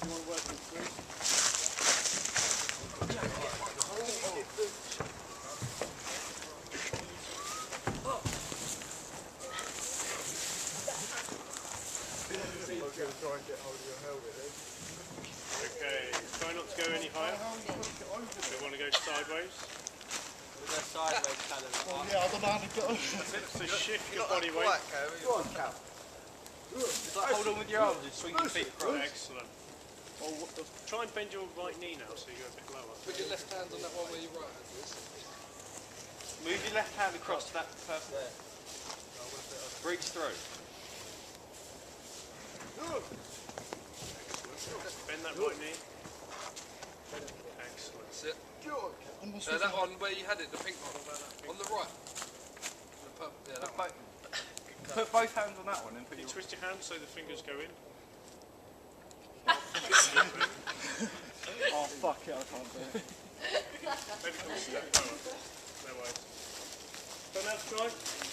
Anyone working through? Try and get hold of your helmet then. Okay, try not to go any higher. You want to go sideways. We'll go sideways, Callum. Oh yeah, I don't know how to get on. So shift your body weight. Go on, Cal. Just like hold on with your arms and swing your feet across. Excellent. Well, try and bend your right knee now so you go a bit lower. Put your left hand on that one where your right hand is. Move your left hand across to that person there. Breach through. Bend that right knee. Excellent. That's it. So that one where you had it, the pink one, on the right. The purple, yeah, that one. Put both hands on that one and put You your... twist your hand so the fingers go in. Oh fuck it, I can't do it. Maybe come a step lower. No worries. Don't have to try.